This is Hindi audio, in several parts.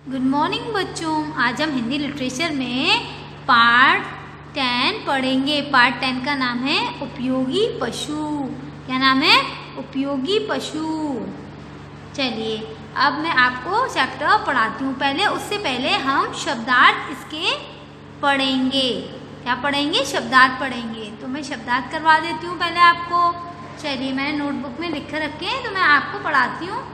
गुड मॉर्निंग बच्चों। आज हम हिंदी लिटरेचर में पार्ट 10 पढ़ेंगे। पार्ट 10 का नाम है उपयोगी पशु। क्या नाम है? उपयोगी पशु। चलिए अब मैं आपको चैप्टर पढ़ाती हूँ। उससे पहले हम शब्दार्थ इसके पढ़ेंगे। क्या पढ़ेंगे? शब्दार्थ पढ़ेंगे। तो मैं शब्दार्थ करवा देती हूँ पहले आपको। चलिए मैंने नोटबुक में लिख कर रखे हैं, तो मैं आपको पढ़ाती हूँ।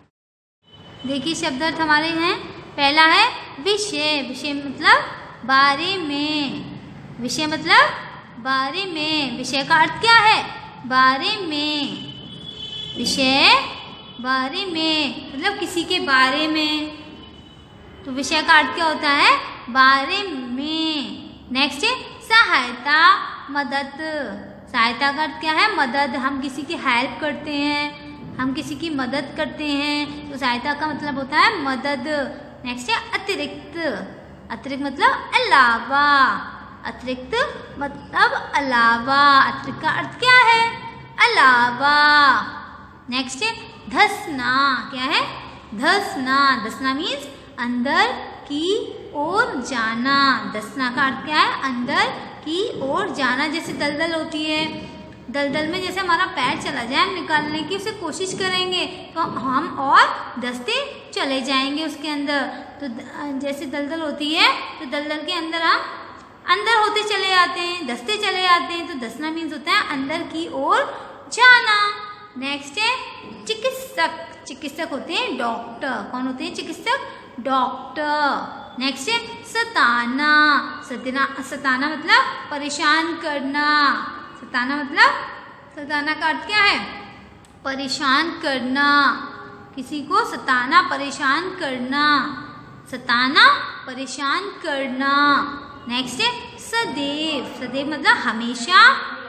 देखिए शब्दार्थ हमारे हैं। पहला है विषय। विषय मतलब बारे में। विषय मतलब बारे में। विषय का अर्थ क्या है? बारे में। विषय बारे में मतलब किसी के बारे में। तो विषय का अर्थ क्या होता है? बारे में। नेक्स्ट है सहायता, मदद। सहायता का अर्थ क्या है? मदद। हम किसी की हेल्प करते हैं, हम किसी की मदद करते हैं, तो सहायता का मतलब होता है मदद। नेक्स्ट है अतिरिक्त। अतिरिक्त मतलब अलावा। अतिरिक्त मतलब अलावा। अतिरिक्त का अर्थ क्या है? अलावा। नेक्स्ट है धसना। क्या है? धसना। धसना मीन्स अंदर की ओर जाना। धसना का अर्थ क्या है? अंदर की ओर जाना। जैसे दलदल होती है, दलदल में जैसे हमारा पैर चला जाए, हम निकालने की उसे कोशिश करेंगे तो हम और धंसते चले जाएंगे उसके अंदर। तो जैसे दलदल होती है तो दलदल के अंदर हम अंदर होते चले जाते हैं, धंसते चले जाते हैं। तो धंसना मीन्स होता है अंदर की ओर जाना। नेक्स्ट है चिकित्सक। चिकित्सक होते हैं डॉक्टर। कौन होते हैं चिकित्सक? डॉक्टर। नेक्स्ट है सताना। सताना मतलब परेशान करना। सताना मतलब, सताना का अर्थ क्या है? परेशान करना। किसी को सताना, परेशान करना। सताना, परेशान करना। नेक्स्ट है सदैव। सदैव मतलब हमेशा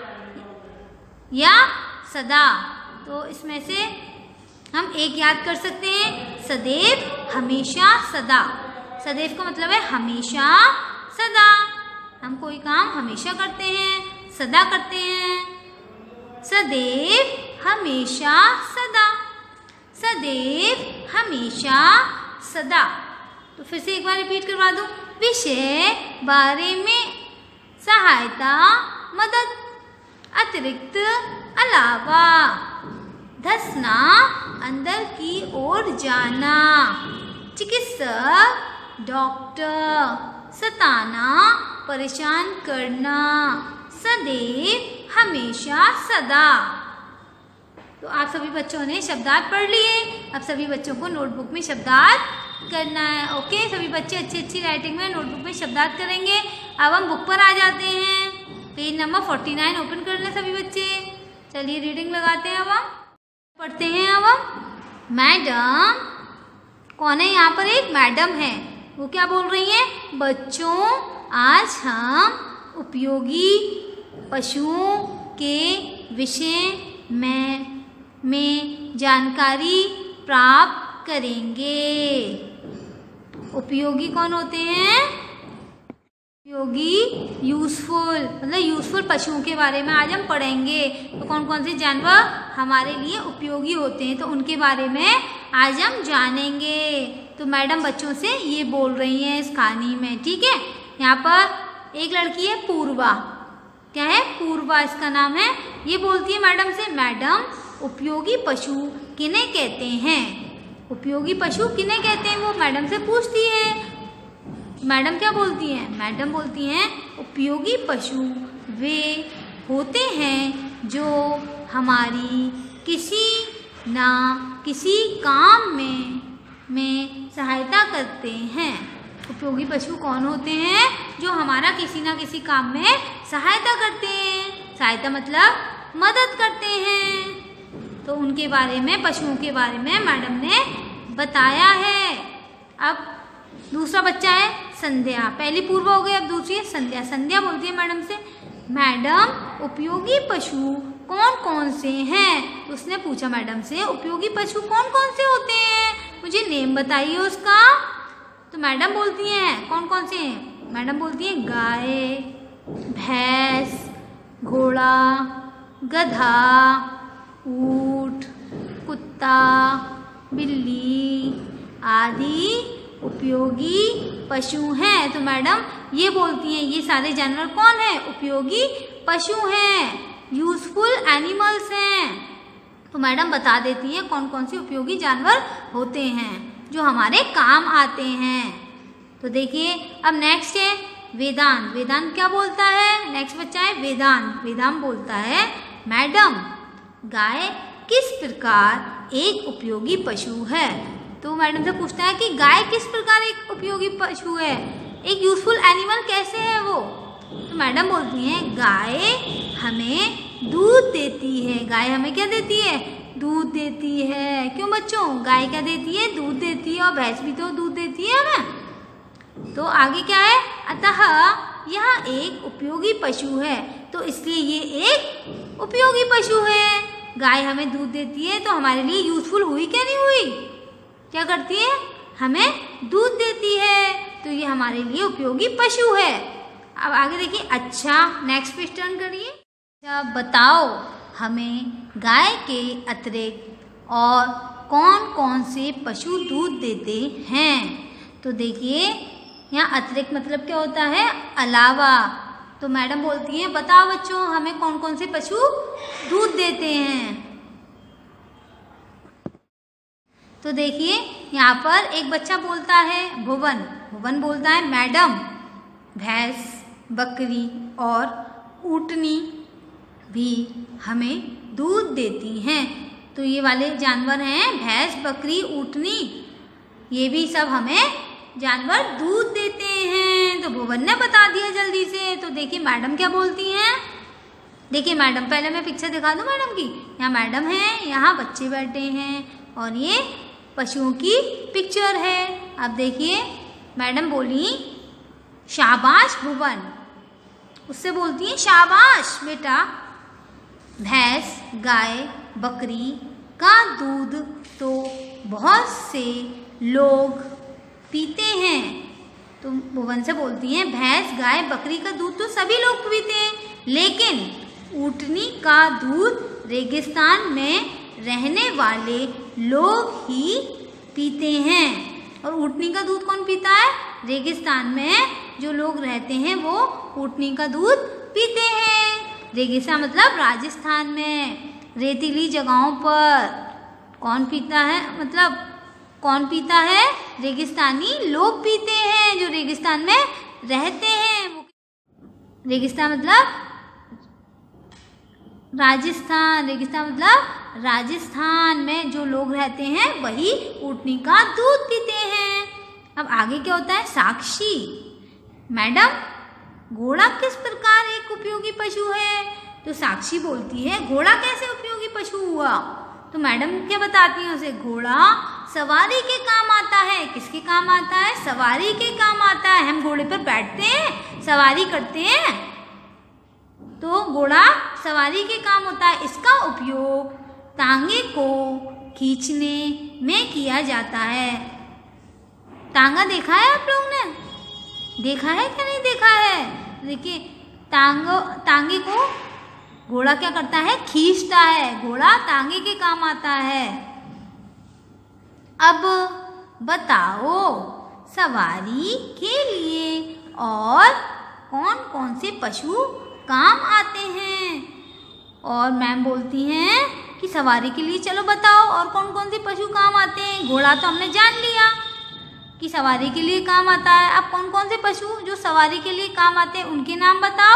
या सदा। तो इसमें से हम एक याद कर सकते हैं, सदैव, हमेशा, सदा। सदैव का मतलब है हमेशा, सदा। हम कोई काम हमेशा करते हैं, सदा करते हैं। सदैव, हमेशा, सदा। सदैव, हमेशा, सदा। तो फिर से एक बार रिपीट करवा दूं। विषय बारे में, सहायता, मदद, अतिरिक्त, अलावा, धसना, अंदर की ओर जाना, चिकित्सक, डॉक्टर, सताना, परेशान करना, सदैव, हमेशा, सदा। तो आप सभी बच्चों ने शब्दार्थ पढ़ लिए। अब सभी बच्चों को नोटबुक में शब्दार्थ करना है। ओके, सभी बच्चे अच्छी राइटिंग में नोटबुक में शब्दार्थ करेंगे। अब हम बुक पर आ जाते हैं। पेज नंबर 49 ओपन कर लें सभी बच्चे। चलिए रीडिंग लगाते हैं। अब हम पढ़ते हैं। अब हम मैडम। कौन है यहाँ पर? एक मैडम है। वो क्या बोल रही है? बच्चों आज हम उपयोगी पशुओं के विषय में जानकारी प्राप्त करेंगे। उपयोगी कौन होते हैं? उपयोगी यूजफुल मतलब यूजफुल पशुओं के बारे में आज हम पढ़ेंगे। तो कौन कौन से जानवर हमारे लिए उपयोगी होते हैं, तो उनके बारे में आज हम जानेंगे। तो मैडम बच्चों से ये बोल रही हैं इस कहानी में। ठीक है, यहाँ पर एक लड़की है पूर्वा। क्या है? पूर्वा इसका नाम है। ये बोलती है मैडम से, मैडम उपयोगी पशु किन्हें कहते हैं? उपयोगी पशु किन्हें कहते हैं वो मैडम से पूछती है। मैडम क्या बोलती हैं? मैडम बोलती हैं उपयोगी पशु वे होते हैं जो हमारी किसी ना किसी काम में सहायता करते हैं। उपयोगी पशु कौन होते हैं? जो हमारा किसी ना किसी काम में सहायता करते हैं। सहायता मतलब मदद करते हैं। तो उनके बारे में, पशुओं के बारे में मैडम ने बताया है। अब दूसरा बच्चा है संध्या। पहली पूर्व हो गई, अब दूसरी है संध्या। संध्या बोलती है मैडम से, मैडम उपयोगी पशु कौन कौन से हैं? तो उसने पूछा मैडम से, उपयोगी पशु कौन कौन से होते हैं, मुझे नेम बताइए उसका। तो मैडम बोलती हैं कौन कौन से हैं? मैडम बोलती हैं गाय, भैंस, घोड़ा, गधा, ऊंट, कुत्ता, बिल्ली आदि उपयोगी पशु हैं। तो मैडम ये बोलती हैं ये सारे जानवर कौन है? उपयोगी पशु हैं, यूजफुल एनिमल्स हैं। तो मैडम बता देती हैं कौन कौन से उपयोगी जानवर होते हैं जो हमारे काम आते हैं। तो देखिए अब नेक्स्ट है वेदांत। वेदांत क्या बोलता है? नेक्स्ट बच्चा है वेदांत। वेदांत बोलता है मैडम गाय किस प्रकार एक उपयोगी पशु है? तो मैडम से पूछता है कि गाय किस प्रकार एक उपयोगी पशु है, एक यूजफुल एनिमल कैसे है वो? तो मैडम बोलती हैं गाय हमें दूध देती है। गाय हमें क्या देती है? दूध देती है। क्यों बच्चों? गाय क्या देती है? दूध देती है, और भैंस भी तो दूध देती है हमें। तो आगे क्या है? अतः यह एक उपयोगी पशु है, तो इसलिए ये एक उपयोगी पशु है। गाय हमें दूध देती है तो हमारे लिए यूजफुल हुई क्या नहीं हुई? क्या करती है? हमें दूध देती है, तो ये हमारे लिए उपयोगी पशु है। अब आगे देखिए। अच्छा नेक्स्ट पेज टर्न करिए। अच्छा बताओ हमें गाय के अतिरिक्त और कौन कौन से पशु दूध देते हैं? तो देखिए यहाँ अतिरिक्त मतलब क्या होता है? अलावा। तो मैडम बोलती हैं बताओ बच्चों हमें कौन कौन से पशु दूध देते हैं। तो देखिए यहाँ पर एक बच्चा बोलता है भुवन। भुवन बोलता है मैडम भैंस, बकरी और ऊँटनी भी हमें दूध देती हैं। तो ये वाले जानवर हैं भैंस, बकरी, ऊँटनी, ये भी सब हमें जानवर दूध देते हैं। तो भुवन ने बता दिया जल्दी से। तो देखिए मैडम क्या बोलती हैं। देखिए मैडम, पहले मैं पिक्चर दिखा दूं मैडम की। यहाँ मैडम है, यहाँ बच्चे बैठे हैं और ये पशुओं की पिक्चर है। अब देखिए मैडम बोली शाबाश भुवन, उससे बोलती है शाबाश बेटा, भैंस, गाय, बकरी का दूध तो बहुत से लोग पीते हैं। तो भुवन से बोलती हैं भैंस, गाय, बकरी का दूध तो सभी लोग पीते हैं, लेकिन ऊँटनी का दूध रेगिस्तान में रहने वाले लोग ही पीते हैं। और ऊँटनी का दूध कौन पीता है? रेगिस्तान में जो लोग रहते हैं वो ऊँटनी का दूध पीते हैं। रेगिस्तान मतलब राजस्थान में रेतीली जगहों पर कौन पीता है? मतलब कौन पीता है? रेगिस्तानी लोग पीते हैं जो रेगिस्तान में रहते हैं। रेगिस्तान मतलब राजस्थान, रेगिस्तान मतलब राजस्थान में जो लोग रहते हैं वही ऊँटनी का दूध पीते हैं। अब आगे क्या होता है? साक्षी। मैडम घोड़ा किस प्रकार एक उपयोगी पशु है? तो साक्षी बोलती है घोड़ा कैसे उपयोगी पशु हुआ? तो मैडम क्या बताती हैं उसे? घोड़ा सवारी के काम आता है। किसके काम आता है? सवारी के काम आता है। हम घोड़े पर बैठते हैं, सवारी करते हैं, तो घोड़ा सवारी के काम होता है। इसका उपयोग तांगे को खींचने में किया जाता है। तांगा देखा है आप लोगों ने? देखा है क्या नहीं देखा है? देखिए तांगे को घोड़ा क्या करता है? खींचता है। घोड़ा तांगे के काम आता है। अब बताओ सवारी के लिए और कौन कौन से पशु काम आते हैं? और मैम बोलती हैं कि सवारी के लिए चलो बताओ और कौन कौन से पशु काम आते हैं। घोड़ा तो हमने जान लिया कि सवारी के लिए काम आता है। अब कौन कौन से पशु जो सवारी के लिए काम आते हैं उनके नाम बताओ,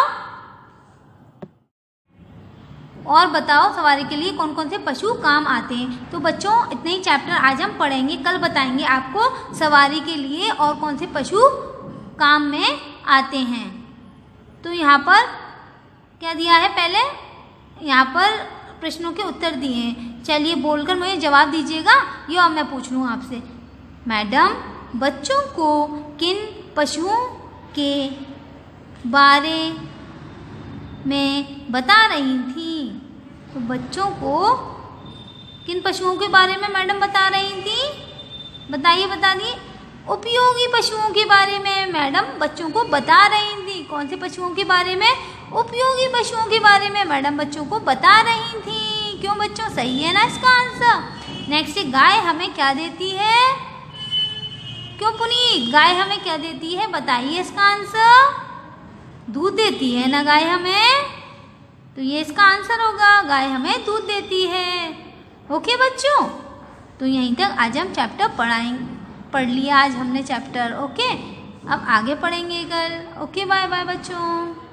और बताओ सवारी के लिए कौन कौन से पशु काम आते हैं। तो बच्चों इतने ही चैप्टर आज हम पढ़ेंगे। कल बताएंगे आपको सवारी के लिए और कौन से पशु काम में आते हैं। तो यहाँ पर क्या दिया है? पहले यहाँ पर प्रश्नों के उत्तर दिए हैं। चलिए बोलकर मुझे जवाब दीजिएगा, ये और मैं पूछ लूँ आपसे। मैडम बच्चों को किन पशुओं के बारे में बता रही थी? तो बच्चों को किन पशुओं के बारे में मैडम बता रही थी? बताइए, बता दिए। उपयोगी पशुओं के बारे में मैडम बच्चों को बता रही थी। कौन से पशुओं के बारे में? उपयोगी पशुओं के बारे में मैडम बच्चों को बता रही थी। क्यों बच्चों? सही है ना इसका आंसर। नेक्स्ट, गाय हमें क्या देती है? क्यों पुनीत, गाय हमें क्या देती है, बताइए इसका आंसर। दूध देती है ना गाय हमें, तो ये इसका आंसर होगा, गाय हमें दूध देती है। ओके बच्चों, तो यहीं तक आज हम चैप्टर पढ़ लिया आज हमने चैप्टर। ओके, अब आगे पढ़ेंगे कल। ओके, बाय बाय बच्चों।